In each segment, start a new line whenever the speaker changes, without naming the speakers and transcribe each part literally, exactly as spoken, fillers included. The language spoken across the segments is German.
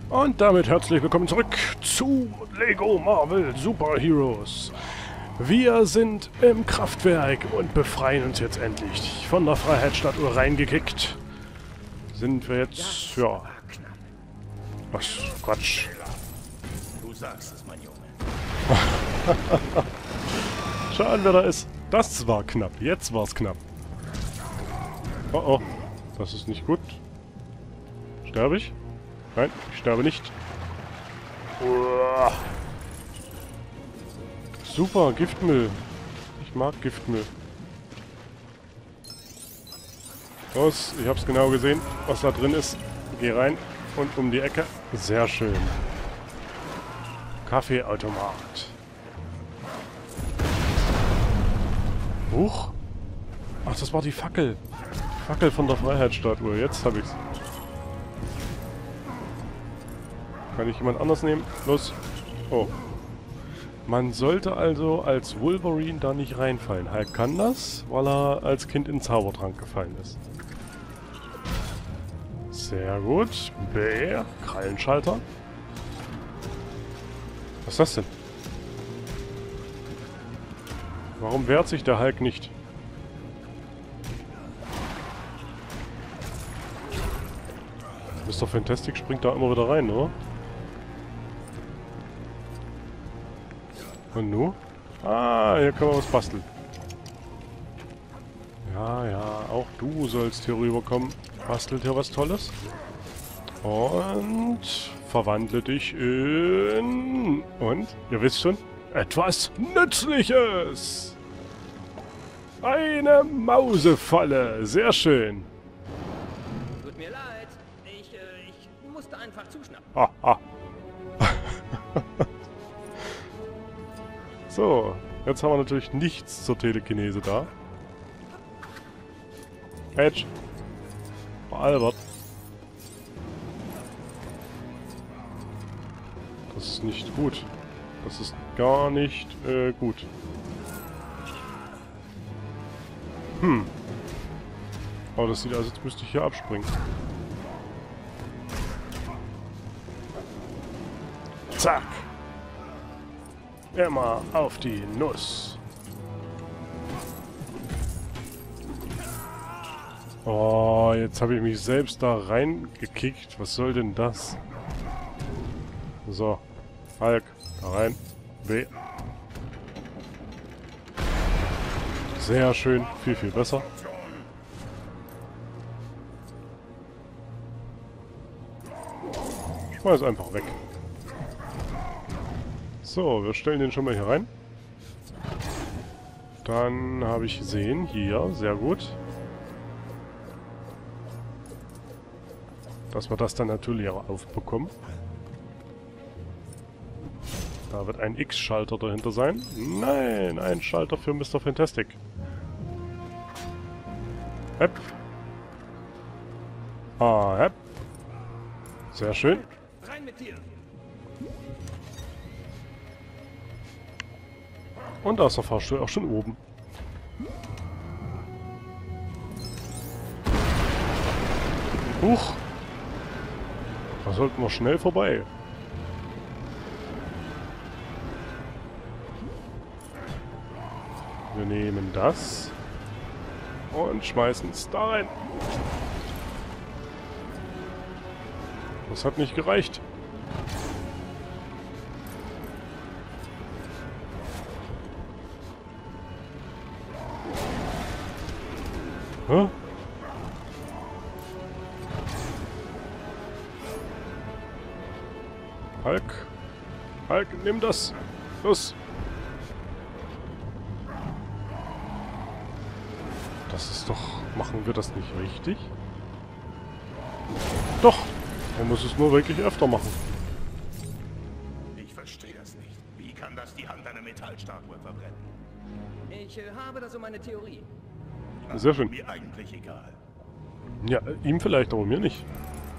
Und damit herzlich willkommen zurück zu Lego Marvel Super Heroes. Wir sind im Kraftwerk und befreien uns jetzt endlich. Von der Freiheitsstatue reingekickt. Sind wir jetzt, ja... Was? Quatsch.
Du sagst es, mein Junge.
Schauen, wer da ist. Das war knapp. Jetzt war es knapp. Oh oh. Das ist nicht gut. Sterbe ich? Nein, ich sterbe nicht. Uah. Super, Giftmüll. Ich mag Giftmüll. Los, ich hab's genau gesehen, was da drin ist. Geh rein und um die Ecke. Sehr schön. Kaffeeautomat. Huch. Ach, das war die Fackel. Fackel von der Freiheitsstatue. Jetzt hab ich's. Kann ich jemand anders nehmen? Los. Oh. Man sollte also als Wolverine da nicht reinfallen. Hulk kann das, weil er als Kind in den Zaubertrank gefallen ist. Sehr gut. B. Krallenschalter. Was ist das denn? Warum wehrt sich der Hulk nicht? Mister Fantastic springt da immer wieder rein, oder? Und nu? Ah, hier können wir was basteln. Ja, ja, auch du sollst hier rüberkommen. Bastelt hier was Tolles. Und verwandle dich in... Und, ihr wisst schon, etwas Nützliches. Eine Mausefalle. Sehr schön.
Tut mir leid. Ich, äh, ich musste einfach zuschnappen.
Ha, ha. So, jetzt haben wir natürlich nichts zur Telekinese da. Edge. Oh, Albert. Das ist nicht gut. Das ist gar nicht äh, gut. Hm. Aber das sieht aus, als müsste ich hier abspringen. Zack. Immer auf die Nuss. Oh, jetzt habe ich mich selbst da reingekickt. Was soll denn das? So. Hulk, da rein. B. Sehr schön. Viel, viel besser. Schmeiß einfach weg. So, wir stellen den schon mal hier rein. Dann habe ich gesehen, hier, sehr gut. Dass wir das dann natürlich auch aufbekommen. Da wird ein X-Schalter dahinter sein. Nein, ein Schalter für Mister Fantastic. Hepp. Ah, hepp. Sehr schön.
Rein mit dir.
Und da ist der Fahrstuhl auch schon oben. Huch. Da sollten wir schnell vorbei. Wir nehmen das und schmeißen es da rein. Das hat nicht gereicht. Hä? Hulk. Hulk, nimm das. Los. Das ist doch... Machen wir das nicht richtig? Doch. Man muss es nur wirklich öfter machen.
Ich verstehe das nicht. Wie kann das die Hand einer Metallstatue verbrennen? Ich äh, habe da so meine Theorie.
Sehr schön.
Mir eigentlich egal.
Ja, ihm vielleicht, aber mir nicht.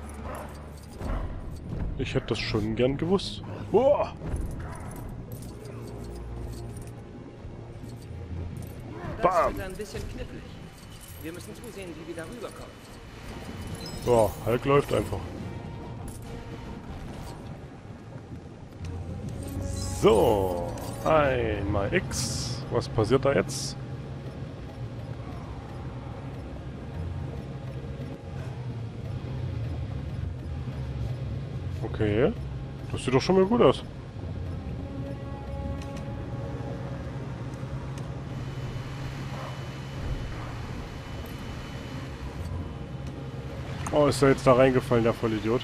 Ich hätte das schon gern gewusst. Boah.
Das wird ein bisschen knifflig. Wir müssen zusehen, wie wir da rüberkommen.
So, Hulk läuft einfach. So, einmal X. Was passiert da jetzt? Okay, das sieht doch schon mal gut aus. Oh, ist er jetzt da reingefallen, der Vollidiot?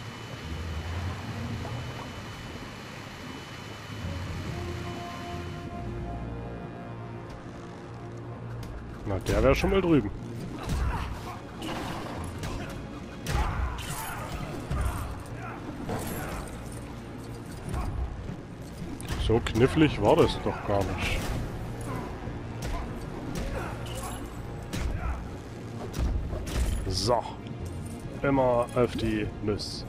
Na, der wäre schon mal drüben. So knifflig war das doch gar nicht. So. Immer auf die Nuss.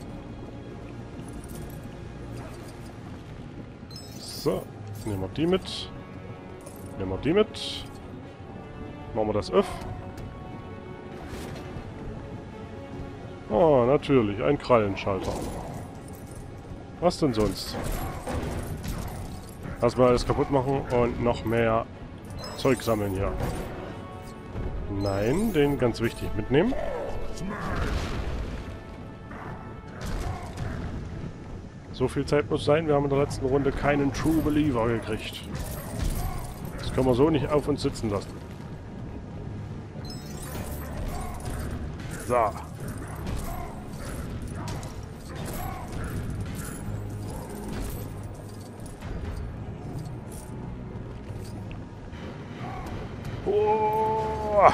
So. Nehmen wir die mit. Nehmen wir die mit. Machen wir das öff. Oh, natürlich. Ein Krallenschalter. Was denn sonst? Erstmal alles kaputt machen und noch mehr Zeug sammeln hier. Nein, den ganz wichtig mitnehmen. So viel Zeit muss sein. Wir haben in der letzten Runde keinen True Believer gekriegt. Das können wir so nicht auf uns sitzen lassen. So. Oh.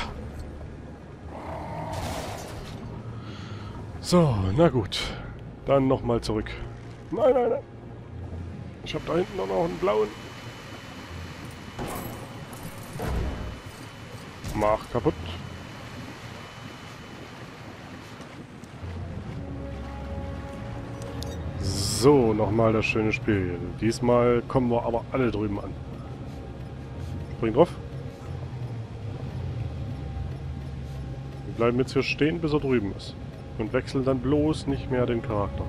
So, na gut. Dann nochmal zurück. Nein, nein, nein. Ich habe da hinten noch einen blauen. Mach kaputt. So, nochmal das schöne Spiel hier. Diesmal kommen wir aber alle drüben an. Spring drauf. Wir bleiben jetzt hier stehen, bis er drüben ist. Und wechseln dann bloß nicht mehr den Charakter.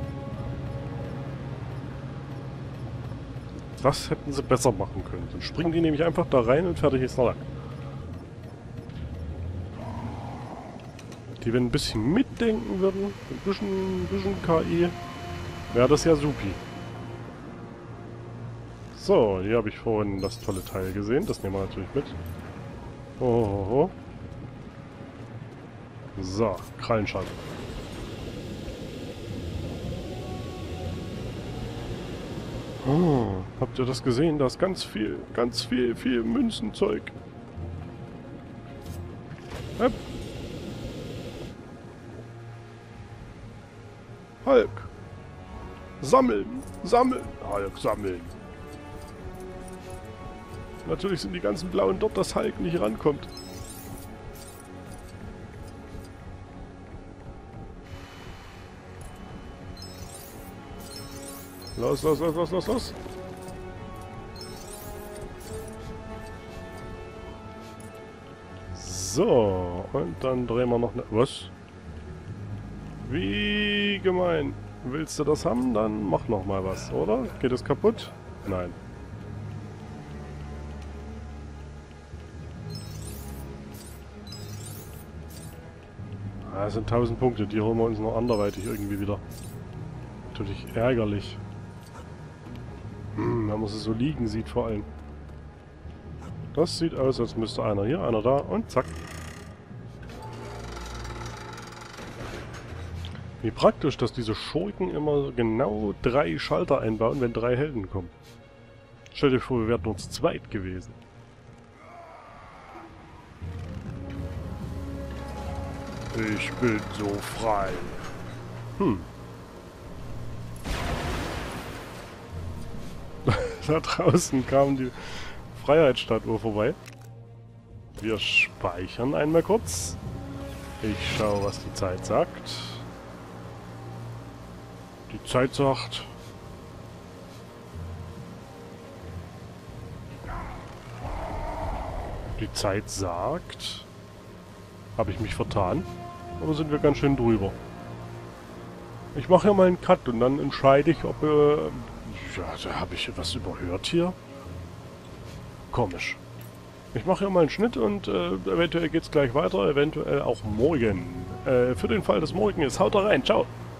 Das hätten sie besser machen können. Dann springen die nämlich einfach da rein und fertig ist der Lack. Die, wenn ein bisschen mitdenken würden, ein bisschen, ein bisschen K I, wäre das ja supi. So, hier habe ich vorhin das tolle Teil gesehen. Das nehmen wir natürlich mit. Oh, oh, oh. So, Krallenschalter. Oh, habt ihr das gesehen? Da ist ganz viel, ganz viel, viel Münzenzeug. Hopp. Hulk. Sammeln, sammeln. Hulk, sammeln. Natürlich sind die ganzen Blauen dort, dass Hulk nicht rankommt. Los, los, los, los, los, los. So, und dann drehen wir noch eine... Was? Wie gemein. Willst du das haben? Dann mach noch mal was, oder? Geht es kaputt? Nein. Ah, das sind tausend Punkte, die holen wir uns noch anderweitig irgendwie wieder. Natürlich ärgerlich. Hm, wenn man sie so liegen sieht vor allem. Das sieht aus, als müsste einer hier, einer da und zack. Wie praktisch, dass diese Schurken immer genau drei Schalter einbauen, wenn drei Helden kommen. Stell dir vor, wir wären nur zu zweit gewesen. Ich bin so frei. Hm. Da draußen kam die Freiheitsstatue vorbei. Wir speichern einmal kurz. Ich schaue, was die Zeit sagt. Die Zeit sagt... Die Zeit sagt... Habe ich mich vertan? Oder sind wir ganz schön drüber? Ich mache ja mal einen Cut und dann entscheide ich, ob... Äh, Ja, da habe ich was überhört hier. Komisch. Ich mache hier mal einen Schnitt und äh, eventuell geht's gleich weiter, eventuell auch morgen. Äh, für den Fall, dass morgen ist, haut da rein, ciao!